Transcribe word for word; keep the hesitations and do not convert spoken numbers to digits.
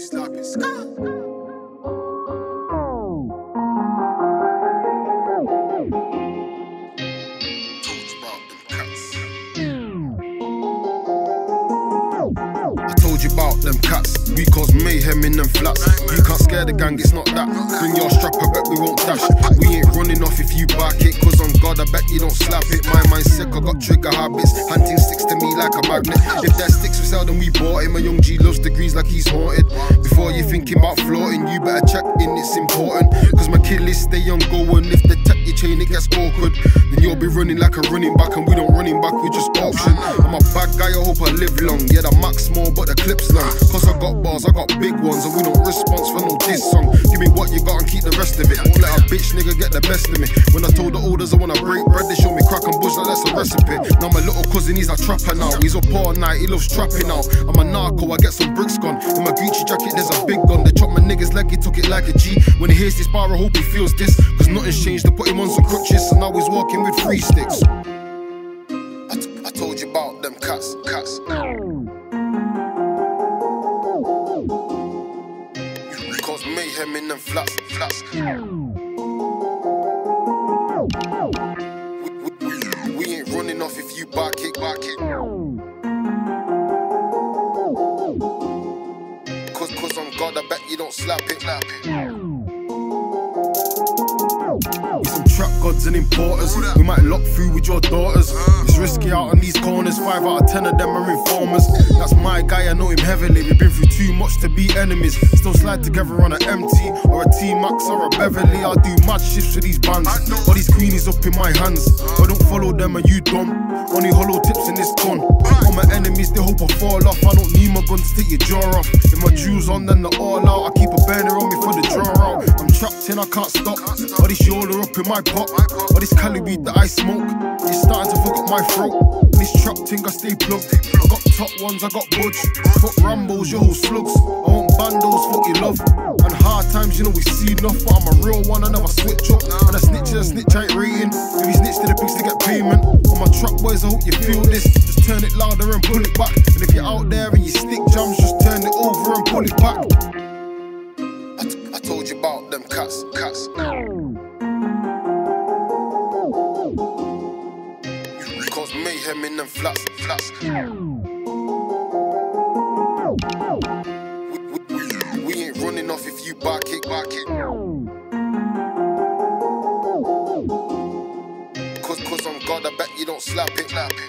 slap it, slap it. About them cats, we cause mayhem in them flats. You can't scare the gang, it's not that. Bring your strap, I bet we won't dash. We ain't running off if you back it, cause on God I bet you don't slap it. My mind's sick, I got trigger habits. Hunting sticks to me like a magnet. If that sticks we sell, then we bought it. My young G loves degrees like he's haunted. Before you thinking about flaunting, you better check in, it's important. Cause my kill list stay on going. If they tap your chain, it gets awkward. Then you'll be running like a running back, and we don't running back, we just option. I'm a bad guy, I hope I live long. Yeah, the max small, but the clip's long. Cause I got bars, I got big ones, and we don't response for no diss song. Give me what you got and keep the rest of it. Won't let a bitch nigga get the best of me. When I told the orders I wanna break bread, they show me crack and bush like that's a recipe. Now my little cousin, he's a trapper now. He's up all night, he loves trapping now. I'm a narco, I get some bricks gone. In my Gucci jacket, there's a big gun. They chop my niggas leg, he took it like a G. When he hears this bar, I hope he feels this. Cause nothing's changed, to put him on some crutches, and now he's walking with three sticks. I, t I told you about them cats, cats. Cause mayhem in them flats, flats. We, we, we ain't running off if you back it, back it. Cause, cause on God, I bet you don't slap it, slap it. We some trap gods and importers. We might lock through with your daughters. It's risky out on these corners. Five out of ten of them are informers. That's my guy, I know him heavily. We've been through too much to be enemies. Still slide together on an M T or a T-Max or a Beverly. I'll do mad shifts with these bands. All these queenies up in my hands. I don't follow them, are you dumb? Only hollow tips in this gun. All my enemies, they hope I fall off. I don't need my gun to take your jaw off. If my jewels on, then they're all out. I keep a burner on me for the draw out. I'm trapped in, I can't stop. All this yola up in my pot. All this Cali weed that I smoke, it's starting to fuck up my throat. And this trap thing, I stay plugged. I got top ones, I got budge. Fuck Rambos, your whole slugs. I want bandos, fuck your love. And hard times, you know we see enough. But I'm a real one, I never switch up. And a snitch is a snitch, I ain't rating. If he snitch to the pigs to get payment. On my trap boys, I hope you feel this. Just turn it louder and pull it back. And if you're out there and you stick jams, just turn it over and pull it back. I, t I told you about them cats, cats. Cause mayhem in them flats, flats. We, we, we ain't running off if you back it, back it. Cause, cause on God, I bet you don't slap it, slap it.